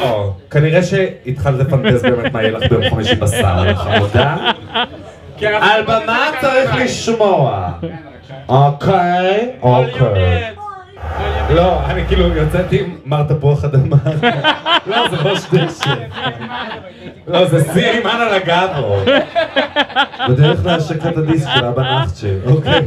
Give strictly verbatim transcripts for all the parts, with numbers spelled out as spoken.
לא, כנראה שהתחלת לפנטז באמת מה יהיה לך ביום חמישי בסאונה, חמודה. על במה צריך לשמוע. אוקיי, אוקיי. לא, אני כאילו יוצאתי עם מר תפוח אדמה. לא, זה ראש דשא. לא, זה סיר עם אנה לגבו. בדרך להשק את הדיסק של אבא נחצ'י. אוקיי.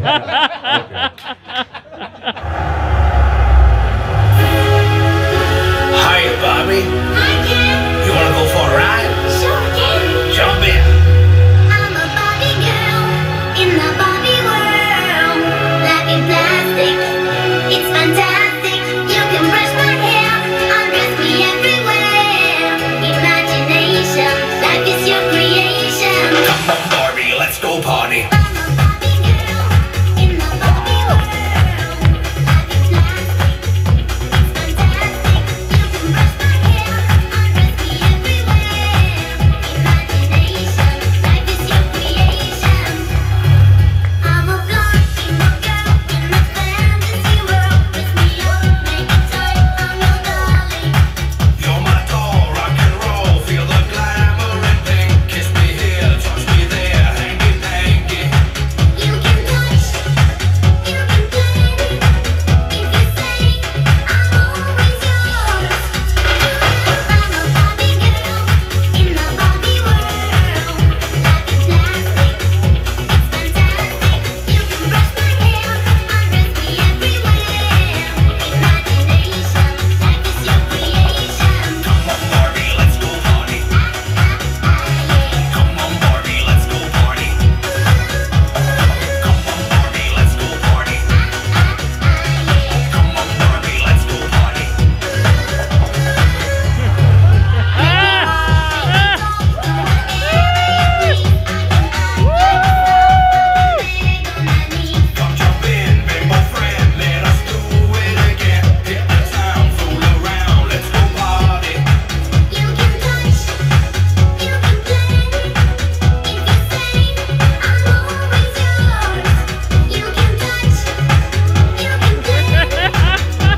Hiya, Bobby. Hi, Ken. You wanna go for a ride? Sure, Ken. Jump in. I'm a Barbie girl in the Barbie world. Life in plastic, it's fantastic. You can brush my hair, undress me everywhere. Imagination, life is your creation. Come on, Barbie, let's go party. I'm a Barbie girl in the Barbie world. Life in plastic, it's fantastic. You can brush my hair, undress me everywhere. Imagination, life is your creation. I'm a blonde girl in the fantasy world. Dress me up, make it tight, I'm your darling. You're my doll, rock and roll. Feel the glamour and pink. Kiss me here, touch me there, hanky panky. You can touch, you can play. If you say I'm always yours. I'm a Barbie girl in the Barbie world. Life is plastic, it's fantastic. You can brush my hair, undress me everywhere. Imagination, life is your creation. Come on, Barbie, let's go party. Come on, Barbie, let's go party. Come on, Barbie, let's go party. Come on, Barbie, let's go party. Come jump in, bimbo friend, let us do it again. Hit the town, fool around, let's go party. You can touch, you can play. If you say I'm always yours. You can touch, you can play. If you say I'm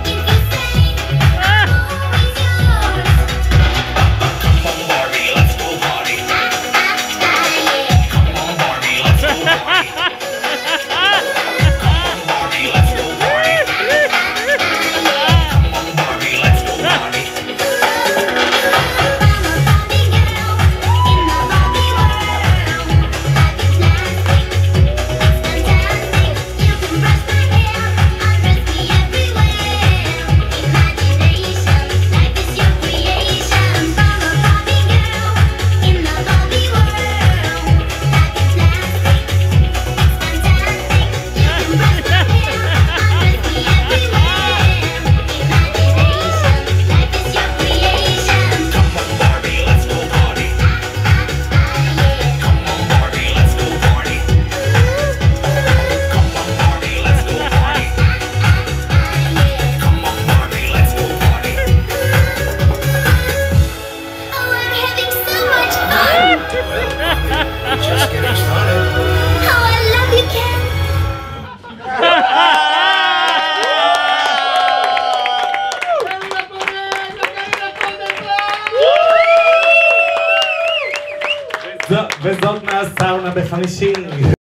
always yours. Come on, Barbie, let's go party. Come on, Barbie, let's go party. Come on, Barbie, let's go party. Come on, Barbie, let's go party. Just getting started. How I love you, Ken. וזאת מהסאונה בחמישי.